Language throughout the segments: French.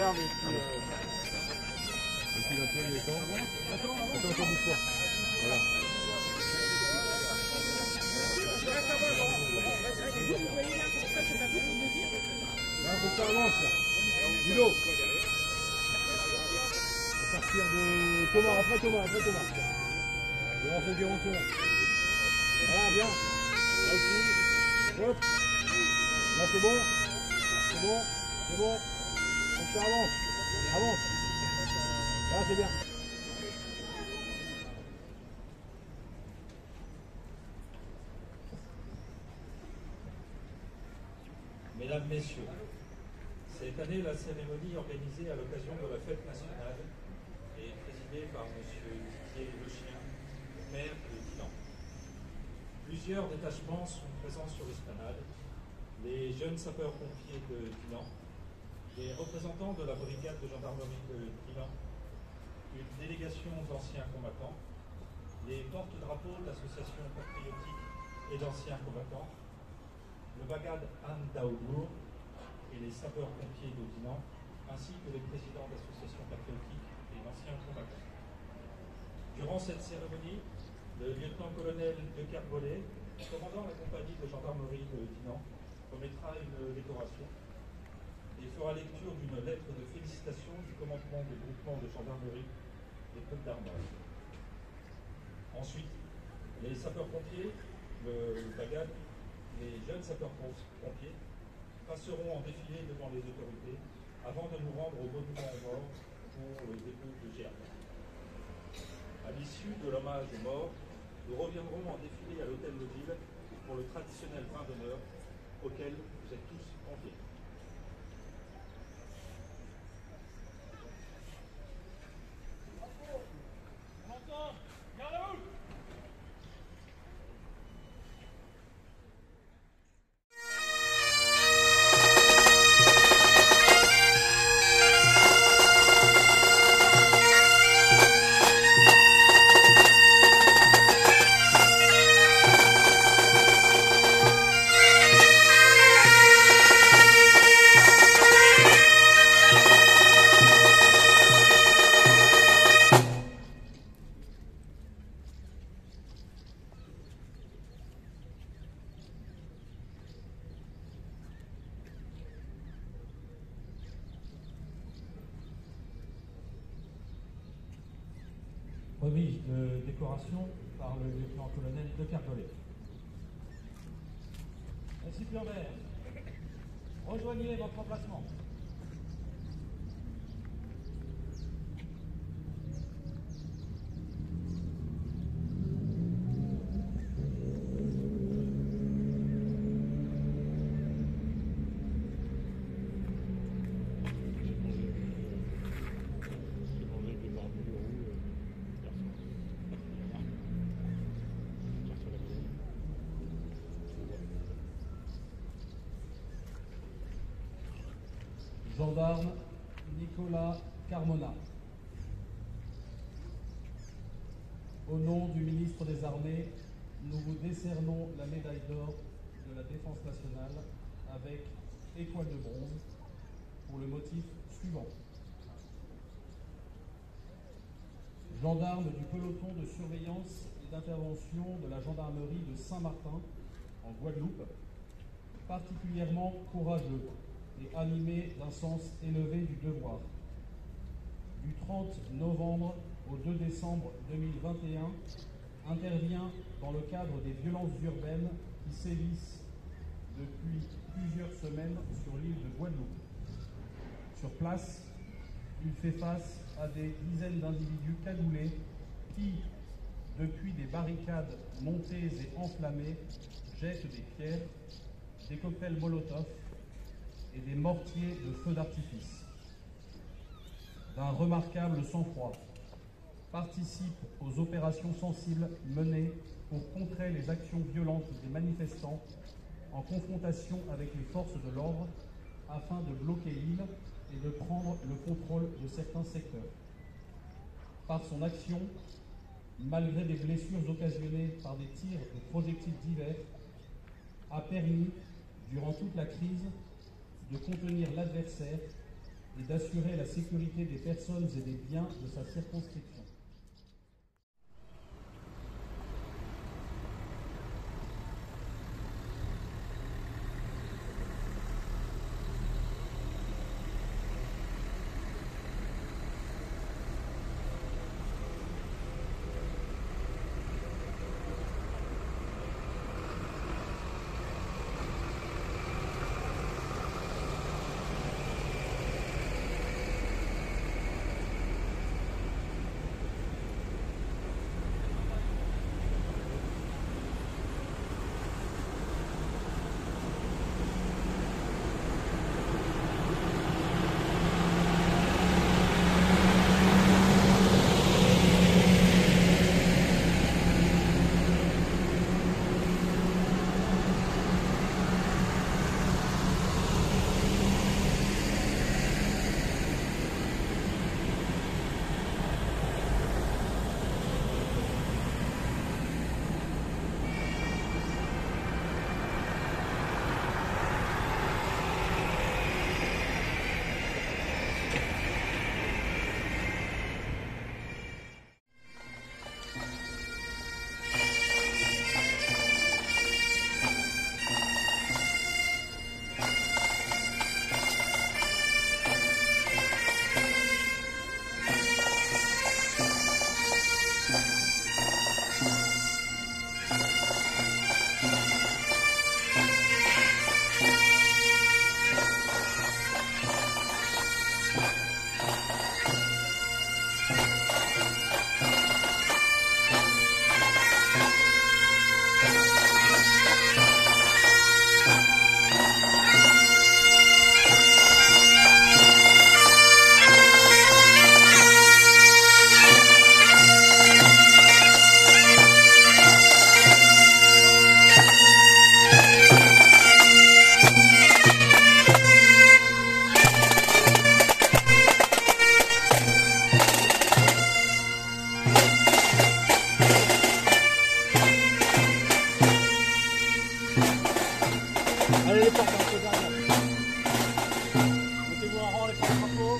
regarde. Et puis un peu les temps. Attends, bouge pas. Voilà. Là, faut que ça avance, là. Ludo. À partir de Thomas, après Thomas. On va faire Guéron Thomas. Voilà, bien. Là aussi. Hop. Là, c'est bon. Donc ça avance. Là, c'est bien. Mesdames, Messieurs, cette année, la cérémonie organisée à l'occasion de la fête nationale est présidée par M. Didier Lechien, maire de Dinan. Plusieurs détachements sont présents sur l'esplanade, les jeunes sapeurs-pompiers de Dinan, les représentants de la brigade de gendarmerie de Dinan, une délégation d'anciens combattants, les porte-drapeaux de l'association patriotique et d'anciens combattants, le Bagad Anne Daoudour et les sapeurs-pompiers de Dinan, ainsi que les présidents d'associations patriotiques et d'anciens combattants. Durant cette cérémonie, le lieutenant-colonel de Kerbollet, commandant la compagnie de gendarmerie de Dinan, remettra une décoration et fera lecture d'une lettre de félicitation du commandement du groupement de gendarmerie des Côtes-d'Armor. Ensuite, les sapeurs-pompiers, le Bagad, les jeunes sapeurs-pompiers passeront en défilé devant les autorités avant de nous rendre au monument aux morts pour le dépôt de gerbe. À l'issue de l'hommage aux morts, nous reviendrons en défilé à l'hôtel de ville pour le traditionnel vin d'honneur auquel vous êtes tous conviés. Remise de décoration par le lieutenant-colonel de Kerbollet. Merci Fleurbert. Rejoignez votre emplacement. Gendarme Nicolas Carmona. Au nom du ministre des Armées, nous vous décernons la médaille d'or de la Défense nationale avec étoile de bronze pour le motif suivant. Gendarme du peloton de surveillance et d'intervention de la gendarmerie de Saint-Martin en Guadeloupe, particulièrement courageux et animé d'un sens élevé du devoir. Du 30 novembre au 2 décembre 2021, intervient dans le cadre des violences urbaines qui sévissent depuis plusieurs semaines sur l'île de Guadeloupe. Sur place, il fait face à des dizaines d'individus cagoulés qui, depuis des barricades montées et enflammées, jettent des pierres, des cocktails Molotov et des mortiers de feu d'artifice. D'un remarquable sang-froid, participe aux opérations sensibles menées pour contrer les actions violentes des manifestants en confrontation avec les forces de l'ordre afin de bloquer l'île et de prendre le contrôle de certains secteurs. Par son action, malgré des blessures occasionnées par des tirs de projectiles divers, a permis, durant toute la crise, de contenir l'adversaire et d'assurer la sécurité des personnes et des biens de sa circonscription. Allez les portes, un peu derrière. Mettez-vous en rang avec le drapeau.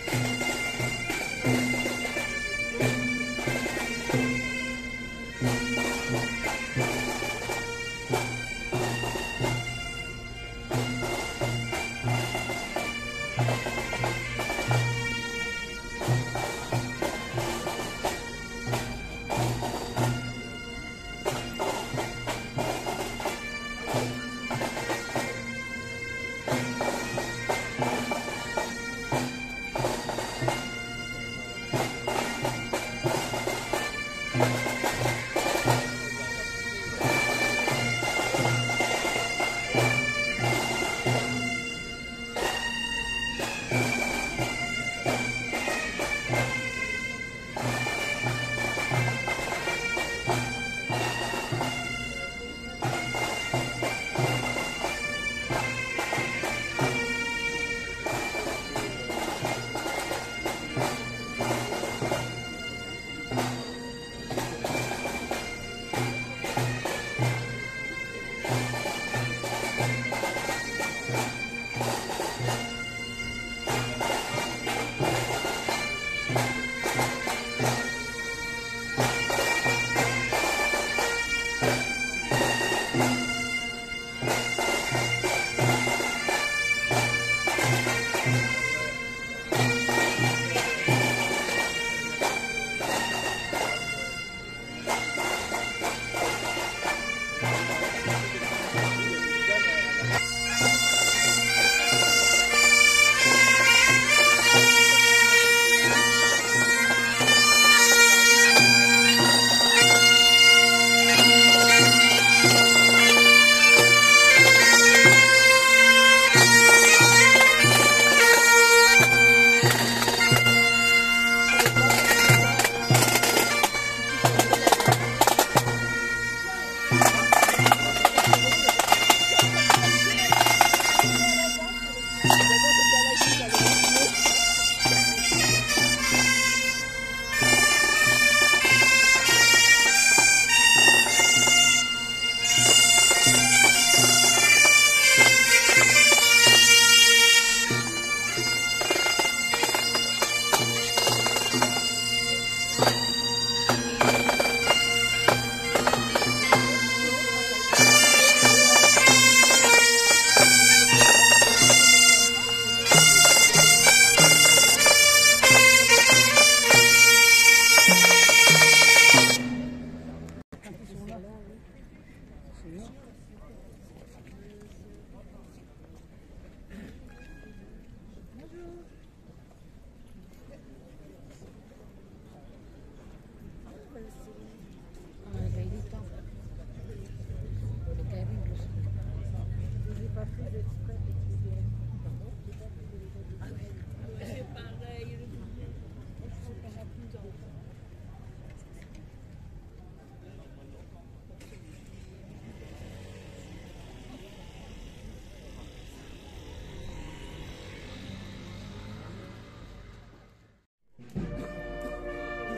Go.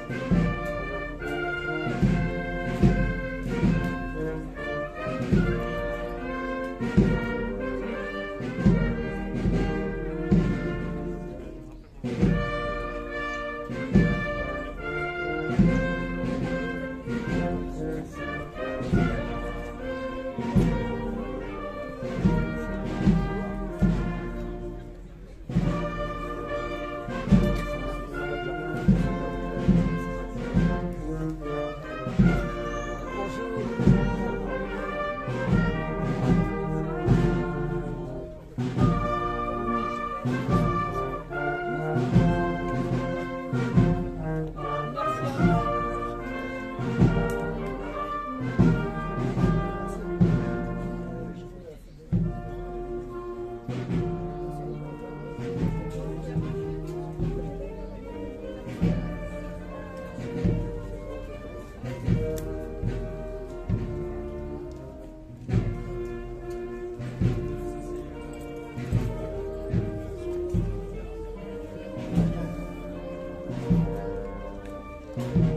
Merci.